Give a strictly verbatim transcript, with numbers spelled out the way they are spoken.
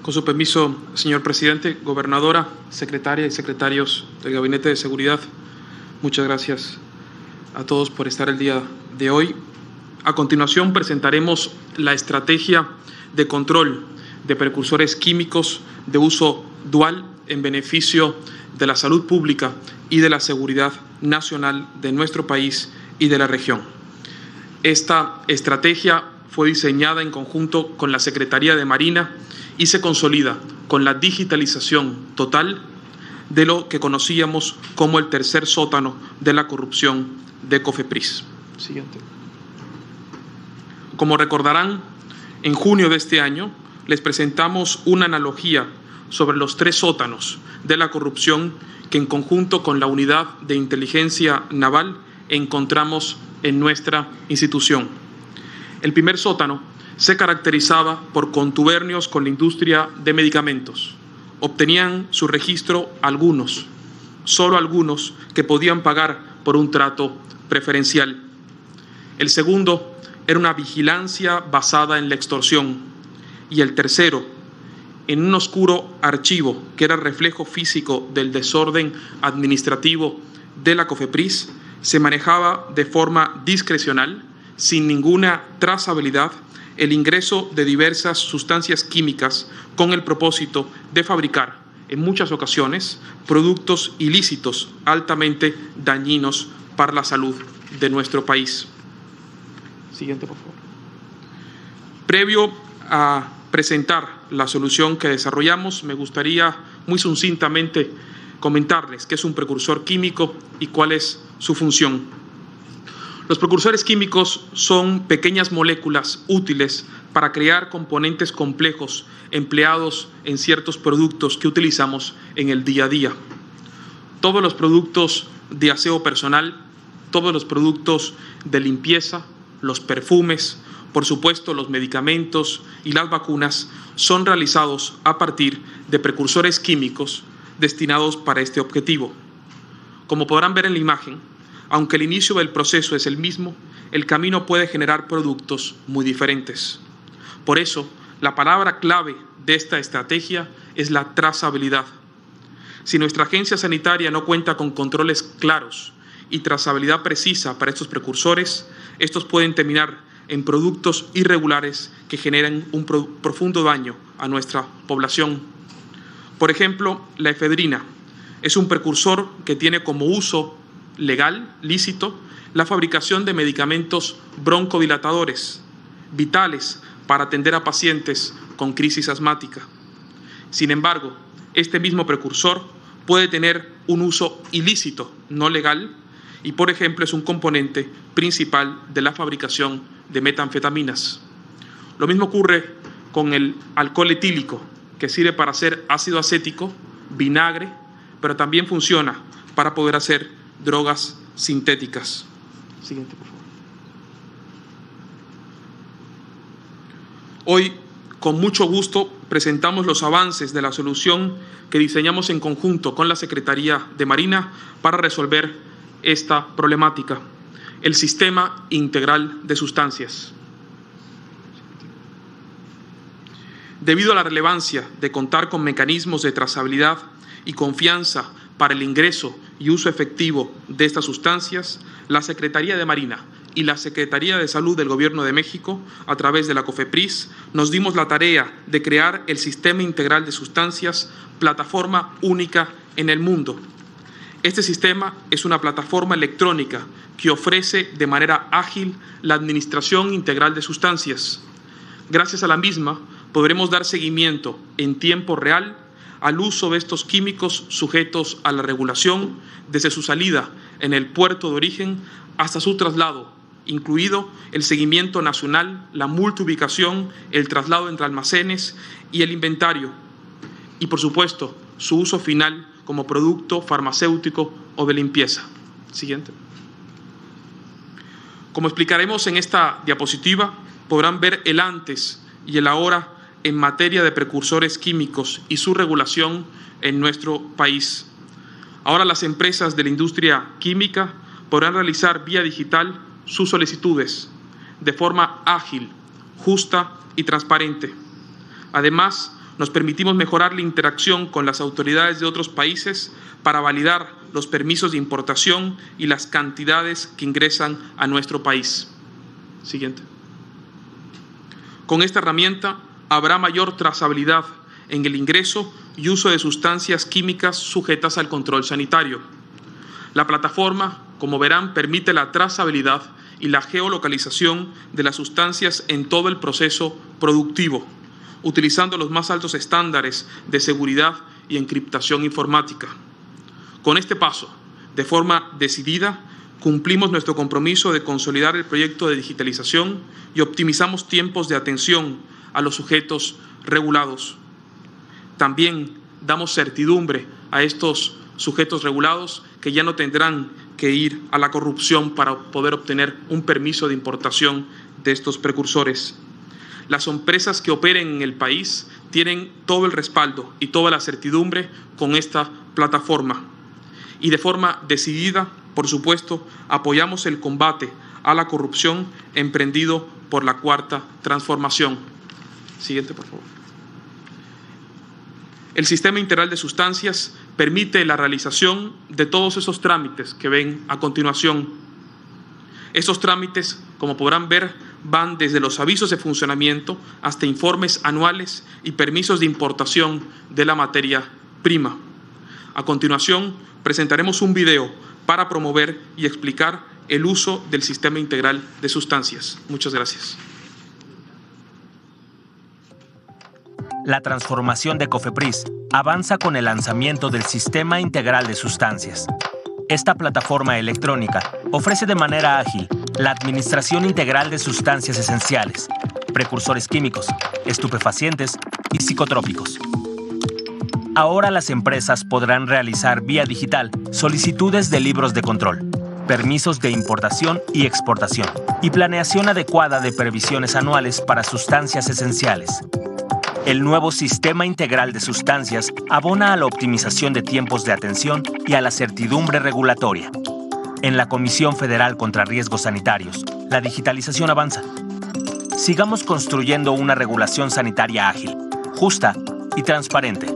Con su permiso, señor presidente, gobernadora, secretaria y secretarios del Gabinete de Seguridad, muchas gracias a todos por estar el día de hoy. A continuación presentaremos la estrategia de control de precursores químicos de uso dual en beneficio de la salud pública y de la seguridad nacional de nuestro país y de la región. Esta estrategia fue diseñada en conjunto con la Secretaría de Marina y se consolida con la digitalización total de lo que conocíamos como el tercer sótano de la corrupción de COFEPRIS. Siguiente. Como recordarán, en junio de este año les presentamos una analogía sobre los tres sótanos de la corrupción que en conjunto con la Unidad de Inteligencia Naval encontramos en nuestra institución. El primer sótano se caracterizaba por contubernios con la industria de medicamentos. Obtenían su registro algunos, solo algunos que podían pagar por un trato preferencial. El segundo era una vigilancia basada en la extorsión. Y el tercero, en un oscuro archivo que era reflejo físico del desorden administrativo de la COFEPRIS, se manejaba de forma discrecional, sin ninguna trazabilidad, el ingreso de diversas sustancias químicas con el propósito de fabricar, en muchas ocasiones, productos ilícitos altamente dañinos para la salud de nuestro país. Siguiente, por favor. Previo a presentar la solución que desarrollamos, me gustaría muy sucintamente comentarles qué es un precursor químico y cuál es su función. Los precursores químicos son pequeñas moléculas útiles para crear componentes complejos empleados en ciertos productos que utilizamos en el día a día. Todos los productos de aseo personal, todos los productos de limpieza, los perfumes, por supuesto los medicamentos y las vacunas son realizados a partir de precursores químicos destinados para este objetivo. Como podrán ver en la imagen, aunque el inicio del proceso es el mismo, el camino puede generar productos muy diferentes. Por eso, la palabra clave de esta estrategia es la trazabilidad. Si nuestra agencia sanitaria no cuenta con controles claros y trazabilidad precisa para estos precursores, estos pueden terminar en productos irregulares que generan un pro- profundo daño a nuestra población. Por ejemplo, la efedrina es un precursor que tiene como uso legal, lícito, la fabricación de medicamentos broncodilatadores, vitales para atender a pacientes con crisis asmática. Sin embargo, este mismo precursor puede tener un uso ilícito, no legal, y por ejemplo es un componente principal de la fabricación de metanfetaminas. Lo mismo ocurre con el alcohol etílico, que sirve para hacer ácido acético, vinagre, pero también funciona para poder hacer drogas sintéticas. Siguiente, por favor. Hoy, con mucho gusto, presentamos los avances de la solución que diseñamos en conjunto con la Secretaría de Marina para resolver esta problemática, el Sistema Integral de Sustancias. Debido a la relevancia de contar con mecanismos de trazabilidad y confianza para el ingreso y uso efectivo de estas sustancias, la Secretaría de Marina y la Secretaría de Salud del Gobierno de México, a través de la COFEPRIS, nos dimos la tarea de crear el Sistema Integral de Sustancias, plataforma única en el mundo. Este sistema es una plataforma electrónica que ofrece de manera ágil la administración integral de sustancias. Gracias a la misma, podremos dar seguimiento en tiempo real al uso de estos químicos sujetos a la regulación desde su salida en el puerto de origen hasta su traslado, incluido el seguimiento nacional, la multiubicación, el traslado entre almacenes y el inventario, y por supuesto su uso final como producto farmacéutico o de limpieza. Siguiente. Como explicaremos en esta diapositiva, podrán ver el antes y el ahora en materia de precursores químicos y su regulación en nuestro país. Ahora las empresas de la industria química podrán realizar vía digital sus solicitudes de forma ágil, justa y transparente. Además, nos permitimos mejorar la interacción con las autoridades de otros países para validar los permisos de importación y las cantidades que ingresan a nuestro país. Siguiente. Con esta herramienta habrá mayor trazabilidad en el ingreso y uso de sustancias químicas sujetas al control sanitario. La plataforma, como verán, permite la trazabilidad y la geolocalización de las sustancias en todo el proceso productivo, utilizando los más altos estándares de seguridad y encriptación informática. Con este paso, de forma decidida, cumplimos nuestro compromiso de consolidar el proyecto de digitalización y optimizamos tiempos de atención a los sujetos regulados. También damos certidumbre a estos sujetos regulados que ya no tendrán que ir a la corrupción para poder obtener un permiso de importación de estos precursores. Las empresas que operen en el país tienen todo el respaldo y toda la certidumbre con esta plataforma. Y de forma decidida, por supuesto, apoyamos el combate a la corrupción emprendido por la Cuarta Transformación. Siguiente, por favor. El Sistema Integral de Sustancias permite la realización de todos esos trámites que ven a continuación. Estos trámites, como podrán ver, van desde los avisos de funcionamiento hasta informes anuales y permisos de importación de la materia prima. A continuación, presentaremos un video para promover y explicar el uso del Sistema Integral de Sustancias. Muchas gracias. La transformación de COFEPRIS avanza con el lanzamiento del Sistema Integral de Sustancias. Esta plataforma electrónica ofrece de manera ágil la administración integral de sustancias esenciales, precursores químicos, estupefacientes y psicotrópicos. Ahora las empresas podrán realizar vía digital solicitudes de libros de control, permisos de importación y exportación y planeación adecuada de previsiones anuales para sustancias esenciales. El nuevo Sistema Integral de Sustancias abona a la optimización de tiempos de atención y a la certidumbre regulatoria. En la Comisión Federal contra Riesgos Sanitarios, la digitalización avanza. Sigamos construyendo una regulación sanitaria ágil, justa y transparente.